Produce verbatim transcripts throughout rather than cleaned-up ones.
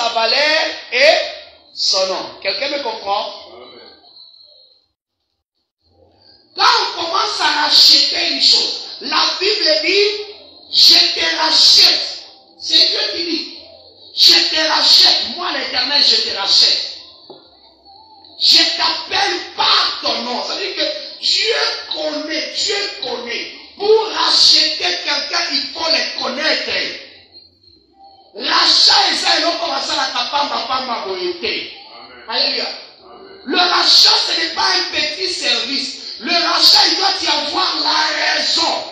sa valeur et son nom. Quelqu'un me comprend? Quand on commence à racheter une chose, la Bible dit, je te rachète. C'est Dieu qui dit, je te rachète. Moi l'Éternel, je te rachète. Je t'appelle par ton nom. Ça veut dire que Dieu connaît, Dieu connaît. Pour racheter quelqu'un, il faut le connaître. Rachat, ça, il faut commencer à la pamba, pamba, boyete. Alléluia. Le rachat, ce n'est pas un petit service. Le rachat, il doit y avoir la raison.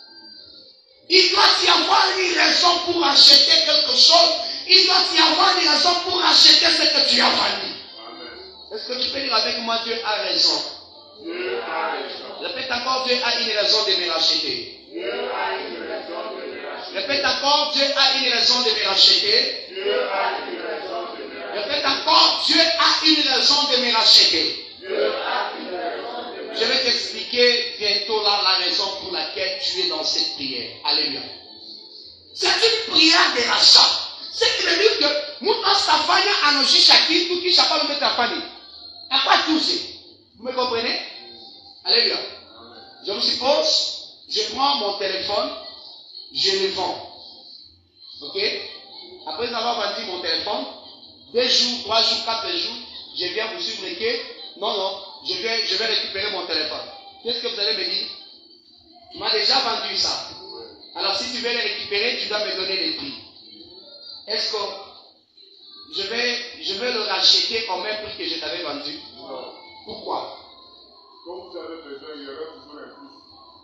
Il doit y avoir une raison pour acheter quelque chose. Il doit y avoir une raison pour acheter ce que tu as vendu. Est-ce que tu peux dire avec moi, Dieu a raison? Dieu a raison. Répète encore, Dieu a une raison de me racheter. Dieu a une raison de me racheter. Répète encore, Dieu a une raison de me racheter. Dieu a une raison de me racheter. Répète encore, Dieu a une raison de me racheter. Dieu a une raison de me racheter. Je vais t'expliquer bientôt là la raison pour laquelle tu es dans cette prière. Alléluia. C'est une prière de rachat. C'est qui veut dire que nous, en Stafania, à nos chichaki, tout qui chapa le mettre à famille. À quoi tout c'est? Vous me comprenez? Alléluia. Je me suppose, je prends mon téléphone, je le vends. Ok? Après avoir vendu mon téléphone, deux jours, trois jours, quatre jours, je viens vous suivre que non, non, je vais, je vais récupérer mon téléphone. Qu'est-ce que vous allez me dire? Tu m'as déjà vendu ça. Alors si tu veux le récupérer, tu dois me donner les prix. Est-ce que je vais, je vais le racheter au même prix que je t'avais vendu? Non. Pourquoi? Comme vous avez besoin, il y aura toujours un plus.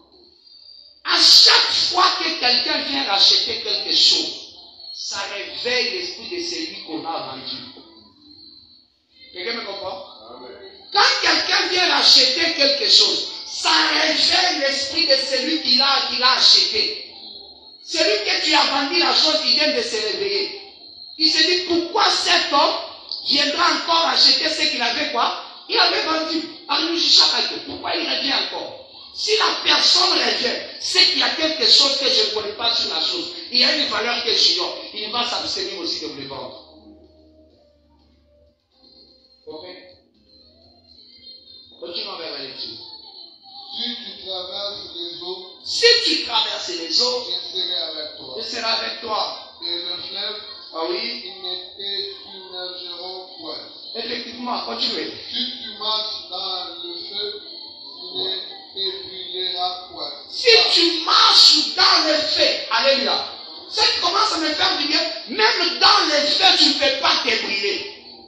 À chaque fois que quelqu'un vient racheter quelque chose, ça réveille l'esprit de celui qu'on a vendu. Quelqu'un me comprend? Amen. Quand quelqu'un vient racheter quelque chose, ça réveille l'esprit de celui qui l'a, qui l'a acheté. Celui que tu as vendu la chose, il vient de se réveiller. Il se dit, pourquoi cet homme viendra encore acheter ce qu'il avait quoi? Il avait vendu. Pourquoi il revient encore? Si la personne revient, c'est qu'il y a quelque chose que je ne connais pas sur la chose. Il y a une valeur que j'ignore. Il va s'abstenir aussi de me le vendre. Ok? Continuons vers la lecture. Si tu traverses les eaux, si tu traverses les eaux, je serai avec toi. Je serai avec toi. Et le fleuve, ah oui, ils ne t'émergeront point. Effectivement, continuez. Si tu marches dans le feu, tu ne t'ébranleras point. Si tu marches dans le feu, alléluia. Ça commence à me faire du bien. Même dans le feu, tu ne peux pas t'ébranler.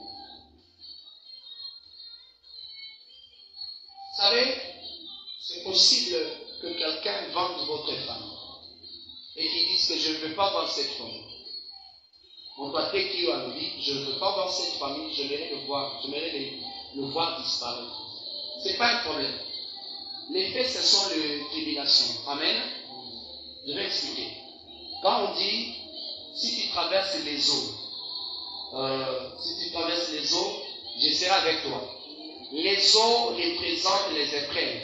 Vous savez, c'est possible que quelqu'un vende votre femme et qu'il dise que je ne veux pas voir cette famille. On doit dire qui a dit, je ne veux pas voir cette famille, j'aimerais le voir, j'aimerais le, le voir disparaître. Ce n'est pas un problème. Les faits, ce sont les tribulations. Amen. Je vais expliquer. Quand on dit, si tu traverses les eaux, euh, si tu traverses les eaux, je serai avec toi. Les eaux représentent les épreuves.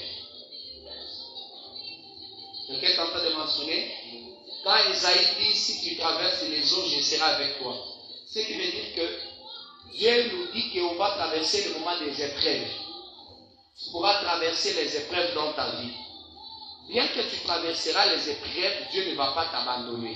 Quelqu'un est en train de mentionner? Quand Isaïe dit, si tu traverses les eaux, je serai avec toi. Ce qui veut dire que Dieu nous dit qu'on va traverser le moment des épreuves. Tu pourras traverser les épreuves dans ta vie. Bien que tu traverseras les épreuves, Dieu ne va pas t'abandonner.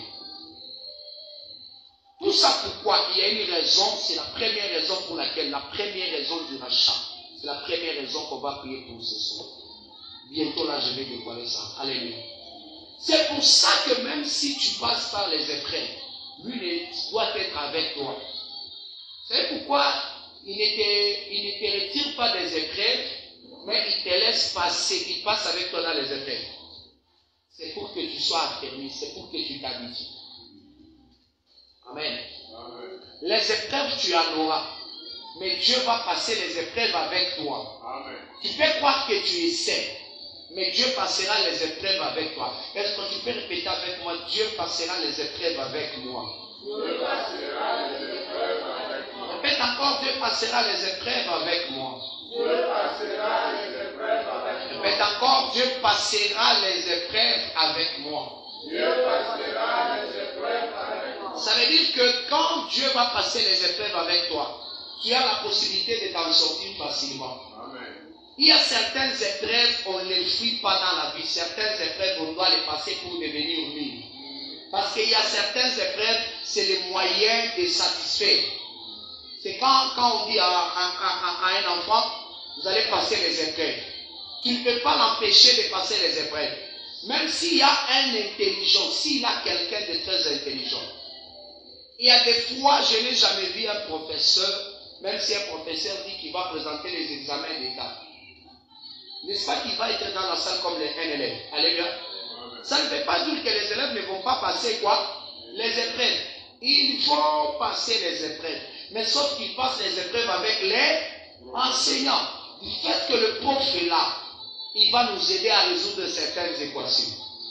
Tout ça pourquoi? Il y a une raison, c'est la première raison pour laquelle, la première raison du rachat. C'est la première raison qu'on va prier pour ce soir. Bientôt là, je vais dévoiler ça. Alléluia. C'est pour ça que même si tu passes par les épreuves, lui doit être avec toi. Vous savez pourquoi il ne te, il ne te retire pas des épreuves, mais il te laisse passer, il passe avec toi dans les épreuves. C'est pour que tu sois affermi, c'est pour que tu t'habitues. Amen. Amen. Les épreuves, tu en auras. Mais Dieu va passer les épreuves avec toi. Amen. Tu peux croire que tu es seul, mais Dieu passera les épreuves avec toi. Est-ce que tu peux répéter avec moi? Dieu passera les épreuves avec moi. Dieu passera les épreuves avec moi. Répète encore, Dieu passera les épreuves avec moi. Dieu passera les épreuves avec moi. Répète encore, Dieu passera les épreuves avec moi. Dieu passera les épreuves avec moi. Ça veut dire que quand Dieu va passer les épreuves avec toi, tu as la possibilité de t'en sortir facilement. Amen. Il y a certaines épreuves, on ne les fuit pas dans la vie. Certaines épreuves, on doit les passer pour devenir riche. Parce qu'il y a certaines épreuves, c'est le moyen de satisfaire. C'est quand, quand on dit à, à, à, à un enfant, vous allez passer les épreuves. Tu ne peux pas l'empêcher de passer les épreuves. Même s'il y a un intelligent, s'il a quelqu'un de très intelligent. Il y a des fois, je n'ai jamais vu un professeur, même si un professeur dit qu'il va présenter les examens d'État. N'est-ce pas qu'il va être dans la salle comme les un élève? Alléluia. Ça ne veut pas dire que les élèves ne vont pas passer quoi? Les épreuves. Ils vont passer les épreuves. Mais sauf qu'ils passent les épreuves avec les enseignants. Du fait que le prof est là, il va nous aider à résoudre certaines équations.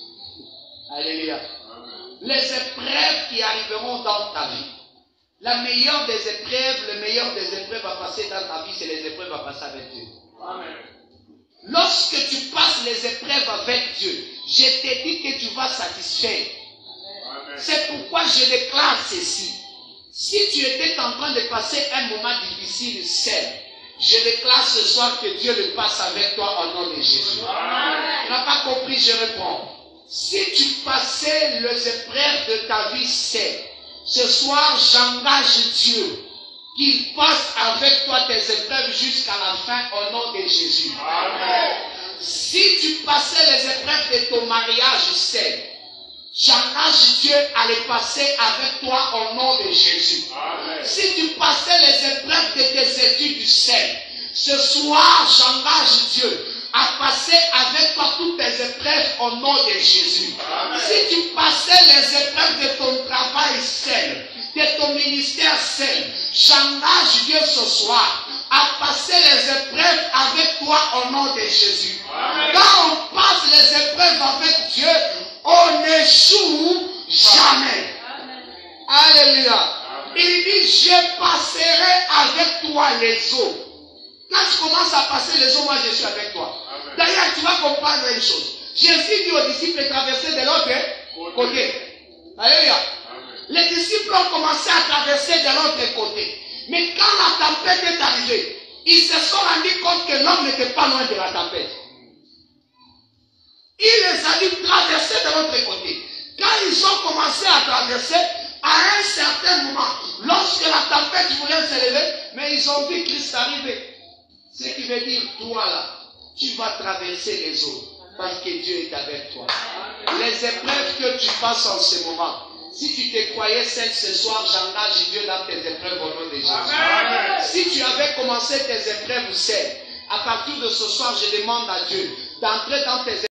Alléluia. Les épreuves qui arriveront dans ta vie. La meilleure des épreuves, le meilleur des épreuves à passer dans ta vie, c'est les épreuves à passer avec Dieu. Amen. Lorsque tu passes les épreuves avec Dieu, je t'ai dit que tu vas satisfaire. C'est pourquoi je déclare ceci. Si tu étais en train de passer un moment difficile seul, je déclare ce soir que Dieu le passe avec toi au nom de Jésus. Tu n'as pas compris, je réponds. Si tu passais les épreuves de ta vie seul, ce soir j'engage Dieu qu'il passe avec toi tes épreuves jusqu'à la fin au nom de Jésus. Amen. Si tu passais les épreuves de ton mariage seul, j'engage Dieu à les passer avec toi au nom de Jésus. Amen. Si tu passais les épreuves de tes études seul, ce soir j'engage Dieu à passer avec toi toutes tes épreuves au nom de Jésus. Amen. Si tu passais les épreuves de ton travail seul, de ton ministère seul, j'engage Dieu ce soir à passer les épreuves avec toi au nom de Jésus. Amen. Quand on passe les épreuves avec Dieu, on n'échoue jamais. Amen. Alléluia. Amen. Il dit, je passerai avec toi les eaux. Quand je commence à passer les eaux, moi je suis avec toi. D'ailleurs, tu vas comprendre une chose. Jésus dit aux disciples de traverser de l'autre côté. Alléluia. Les disciples ont commencé à traverser de l'autre côté. Mais quand la tempête est arrivée, ils se sont rendus compte que l'homme n'était pas loin de la tempête. Il les a dit traverser de l'autre côté. Quand ils ont commencé à traverser, à un certain moment, lorsque la tempête voulait se lever, mais ils ont vu Christ arriver. Ce qui veut dire, toi là, tu vas traverser les eaux parce que Dieu est avec toi. Les épreuves que tu passes en ce moment, si tu te croyais seul ce soir, j'engage Dieu dans tes épreuves au nom de Jésus. Amen. Si tu avais commencé tes épreuves seul, à partir de ce soir, je demande à Dieu d'entrer dans tes épreuves.